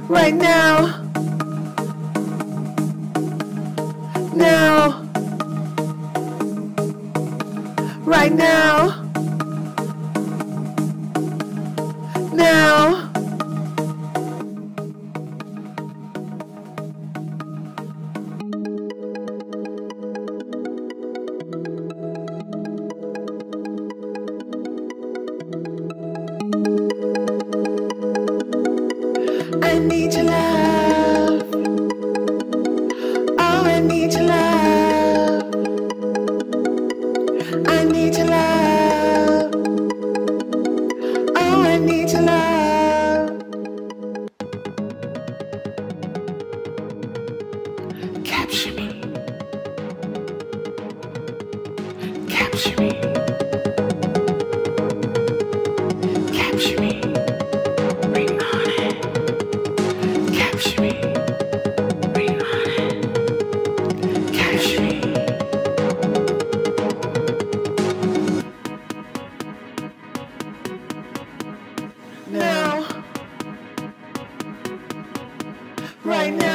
right now, now, right now, now. I need your love. Oh, I need your love. I need your love. Oh, I need your love. Capture me. Capture me. Capture me. Bring on it. Capture me. Bring on it. Capture me. Now. Right now.